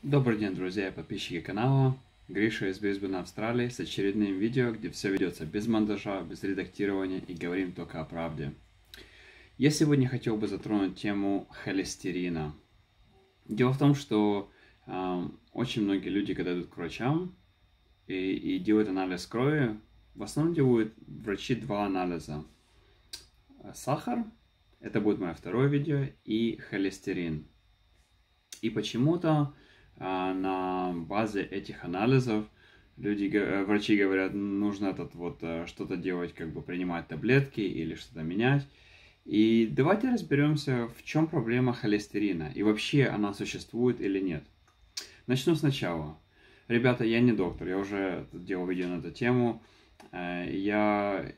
Добрый день, друзья и подписчики канала. Гриша из Брисбена, Австралии, с очередным видео, где все ведется без монтажа, без редактирования и говорим только о правде. Я сегодня хотел бы затронуть тему холестерина. Дело в том, что очень многие люди, когда идут к врачам и делают анализ крови, в основном делают врачи два анализа. Сахар, это будет мое второе видео, и холестерин. И почему-то на базе этих анализов врачи говорят, нужно что-то делать, принимать таблетки или что-то менять. И давайте разберемся, в чем проблема холестерина и вообще она существует или нет. Начну сначала. Ребята, я не доктор, я уже делал видео на эту тему. Я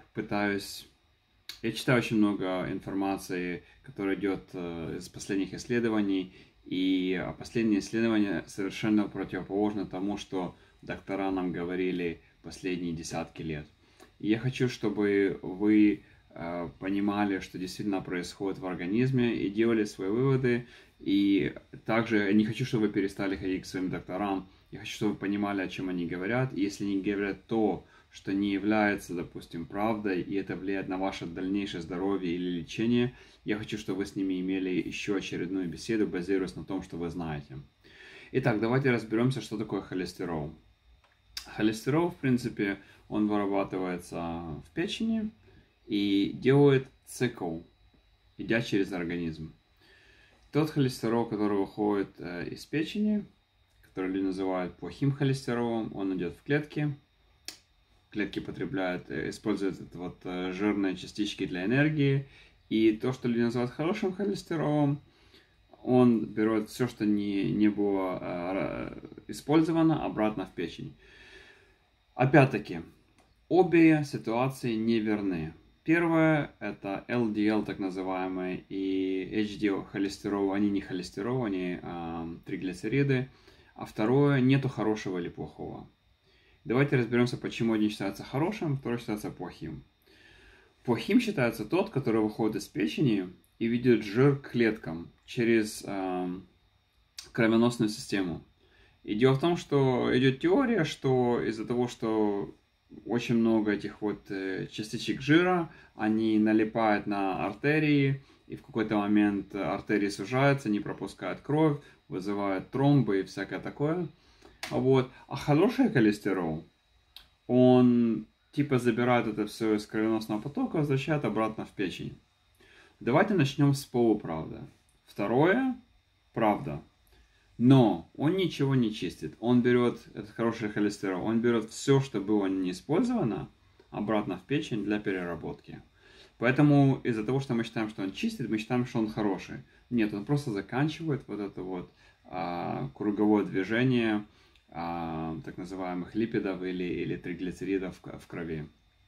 читаю очень много информации, которая идет из последних исследований. И последние исследования совершенно противоположны тому, что доктора нам говорили последние десятки лет. И я хочу, чтобы вы понимали, что действительно происходит в организме, и делали свои выводы. И также я не хочу, чтобы вы перестали ходить к своим докторам. Я хочу, чтобы вы понимали, о чем они говорят. И если они говорят то, что не является, допустим, правдой, и это влияет на ваше дальнейшее здоровье или лечение, я хочу, чтобы вы с ними имели еще очередную беседу, базируясь на том, что вы знаете. Итак, давайте разберемся, что такое холестерол. Холестерол, в принципе, он вырабатывается в печени и делает цикл, идя через организм. Тот холестерол, который выходит из печени, который люди называют плохим холестеролом, он идет в клетки. Клетки используют жирные частички для энергии. И то, что люди называют хорошим холестеролом, он берет все, что не было использовано, обратно в печень. Опять-таки, обе ситуации не верны. Первое, это LDL, так называемый, и HDL холестерол, они не холестерол, они триглицериды. А второе, нету хорошего или плохого. Давайте разберемся, почему один считается хорошим, второй считается плохим. Плохим считается тот, который выходит из печени и ведет жир к клеткам через кровеносную систему. И дело в том, что идет теория, что из-за того, что очень много этих частичек жира, они налипают на артерии, и в какой-то момент артерии сужаются, не пропускают кровь, вызывают тромбы и всякое такое. А хороший холестерол, он забирает это все из кровеносного потока, возвращает обратно в печень. Давайте начнем с полуправды. Второе, правда. Но он ничего не чистит. Он берет этот хороший холестерол, он берет все, что было не использовано, обратно в печень для переработки. Поэтому из-за того, что мы считаем, что он чистит, мы считаем, что он хороший. Нет, он просто заканчивает круговое движение так называемых липидов или триглицеридов в крови.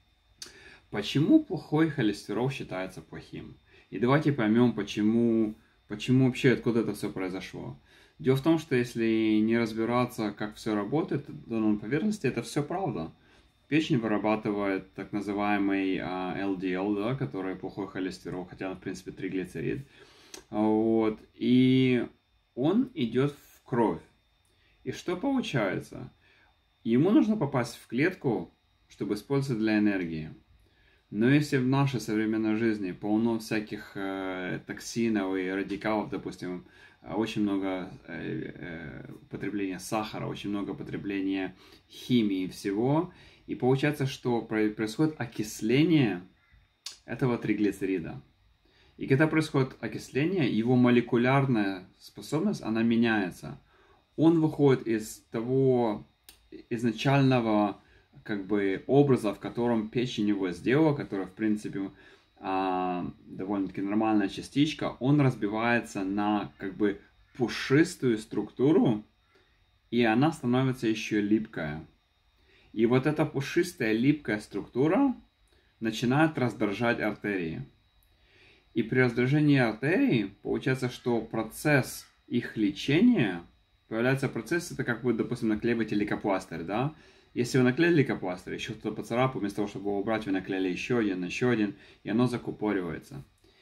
Почему плохой холестерол считается плохим? И давайте поймем, почему вообще, откуда это все произошло. Дело в том, что если не разбираться, как все работает, то на поверхности это все правда. Печень вырабатывает так называемый LDL, да, который плохой холестерол, хотя он в принципе триглицерид. И он идет в кровь. И что получается? Ему нужно попасть в клетку, чтобы использовать для энергии. Но если в нашей современной жизни полно всяких токсинов и радикалов, допустим, очень много потребления сахара, очень много потребления химии и всего, и получается, что происходит окисление этого триглицерида. И когда происходит окисление, его молекулярная способность, она меняется. Он выходит из того изначального образа, в котором печень его сделала, который, в принципе, довольно-таки нормальная частичка, он разбивается на пушистую структуру, и она становится еще липкая. И эта пушистая липкая структура начинает раздражать артерии. И при раздражении артерий получается, что процесс их лечения, появляется процесс, это допустим, наклеиваете лейкопластырь, да? Если вы наклеили лейкопластырь, еще кто-то поцарапал, вместо того, чтобы его убрать, вы наклеили еще один, и оно закупоривается.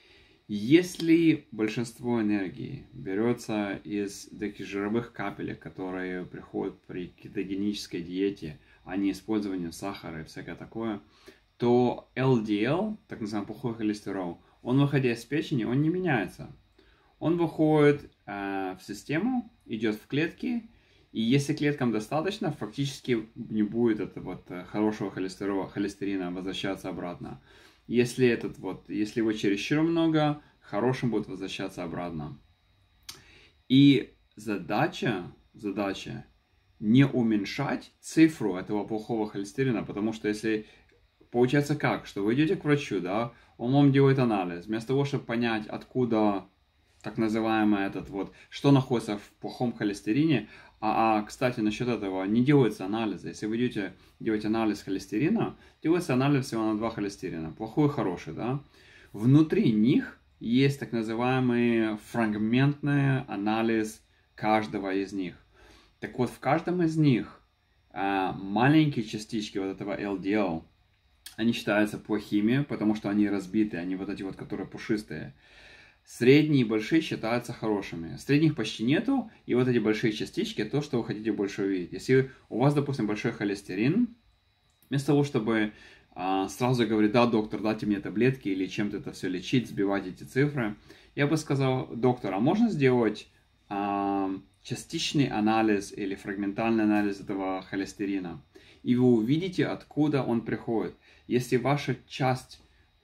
Если большинство энергии берется из таких жировых капелек, которые приходят при кетогенической диете, а не использованию сахара и всякое такое, то LDL, так называемый плохой холестерол, он, выходя из печени, он не меняется. Он выходит в систему, идет в клетки, и если клеткам достаточно, фактически не будет этого хорошего холестерина возвращаться обратно. Если его чересчур много, хорошим будет возвращаться обратно. И задача не уменьшать цифру этого плохого холестерина, потому что если получается как, что вы идете к врачу, да, он вам делает анализ, вместо того, чтобы понять, откуда так называемый что находится в плохом холестерине. Кстати, насчет этого не делается анализа. Если вы делаете анализ холестерина, делается анализ всего на 2 холестерина, плохой и хороший, да. Внутри них есть так называемый фрагментный анализ каждого из них. Так вот, в каждом из них маленькие частички вот этого LDL, они считаются плохими, потому что они разбиты, они которые пушистые. Средние и большие считаются хорошими. Средних почти нету, и вот эти большие частички, то, что вы хотите больше увидеть. Если у вас, допустим, большой холестерин, вместо того, чтобы сразу говорить, да, доктор, дайте мне таблетки или чем-то это все лечить, сбивать эти цифры, я бы сказал, доктор, а можно сделать частичный анализ или фрагментальный анализ этого холестерина? И вы увидите, откуда он приходит. Если ваша часть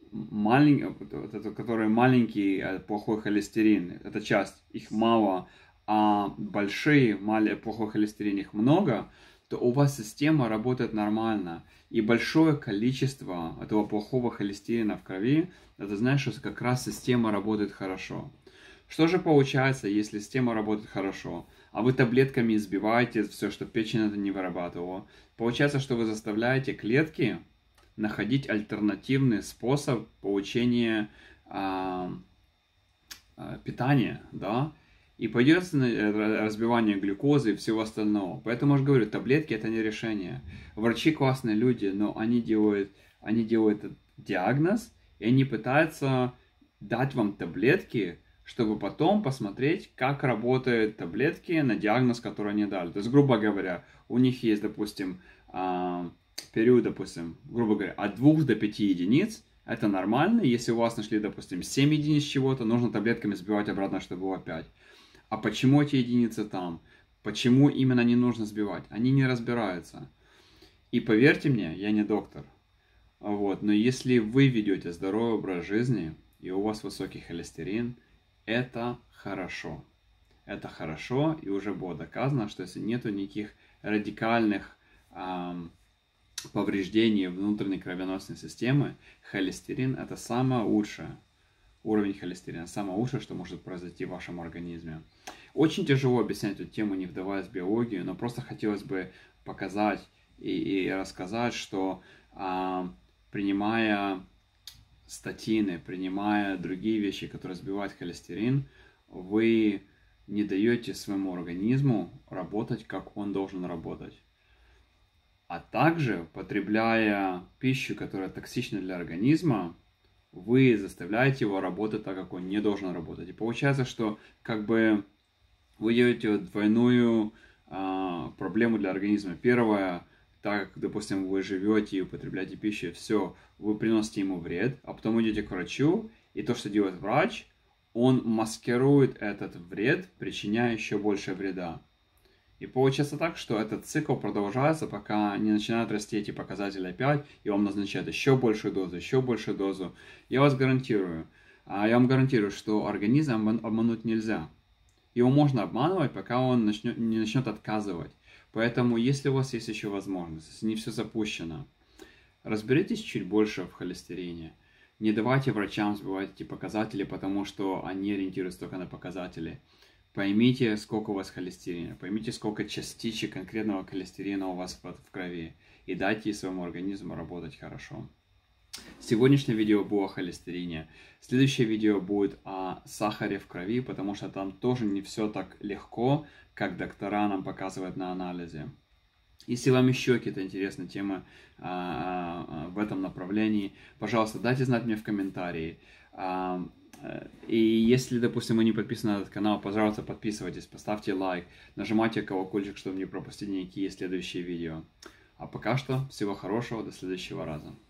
который маленький плохой холестерин, эта часть, их мало, а плохой холестерин их много, то у вас система работает нормально. И большое количество этого плохого холестерина в крови, это значит, что как раз система работает хорошо. Что же получается, если система работает хорошо, а вы таблетками избиваете все, что печень это не вырабатывала? Получается, что вы заставляете клетки находить альтернативный способ получения питания, да, и пойдет разбивание глюкозы и всего остального. Поэтому я же говорю, таблетки это не решение. Врачи классные люди, но они делают диагноз, и они пытаются дать вам таблетки, чтобы потом посмотреть, как работают таблетки на диагноз, который они дали. То есть, грубо говоря, у них есть, допустим, период, допустим, грубо говоря, от 2 до 5 единиц, это нормально. Если у вас нашли, допустим, 7 единиц чего-то, нужно таблетками сбивать обратно, чтобы было 5. А почему эти единицы там? Почему именно не нужно сбивать? Они не разбираются. И поверьте мне, я не доктор. Но если вы ведете здоровый образ жизни, и у вас высокий холестерин, это хорошо. Это хорошо, и уже было доказано, что если нету никаких радикальных повреждений внутренней кровеносной системы, холестерин это самое лучшее. Уровень холестерина самое лучшее, что может произойти в вашем организме. Очень тяжело объяснять эту тему, не вдаваясь в биологию, но просто хотелось бы показать и рассказать, что принимая статины, принимая другие вещи, которые сбивают холестерин, вы не даете своему организму работать, как он должен работать. А также, потребляя пищу, которая токсична для организма, вы заставляете его работать так, как он не должен работать. И получается, что вы делаете двойную проблему для организма. Первое, так как, допустим, вы живете и употребляете пищу, все, вы приносите ему вред, а потом идете к врачу, и то, что делает врач, он маскирует этот вред, причиняя еще больше вреда. И получается так, что этот цикл продолжается, пока не начинают расти эти показатели опять, и вам назначают еще большую дозу. Я вам гарантирую, что организм обмануть нельзя. Его можно обманывать, пока он не начнет отказывать. Поэтому, если у вас есть еще возможность, если не все запущено, разберитесь чуть больше в холестерине. Не давайте врачам сбивать эти показатели, потому что они ориентируются только на показатели. Поймите, сколько у вас холестерина, поймите, сколько частичек конкретного холестерина у вас в крови, и дайте своему организму работать хорошо. Сегодняшнее видео было о холестерине. Следующее видео будет о сахаре в крови, потому что там тоже не все так легко, как доктора нам показывают на анализе. Если вам еще какие-то интересные темы в этом направлении, пожалуйста, дайте знать мне в комментарии. И если, допустим, вы не подписаны на этот канал, пожалуйста, подписывайтесь, поставьте лайк, нажимайте колокольчик, чтобы не пропустить никакие следующие видео. А пока что, всего хорошего, до следующего раза.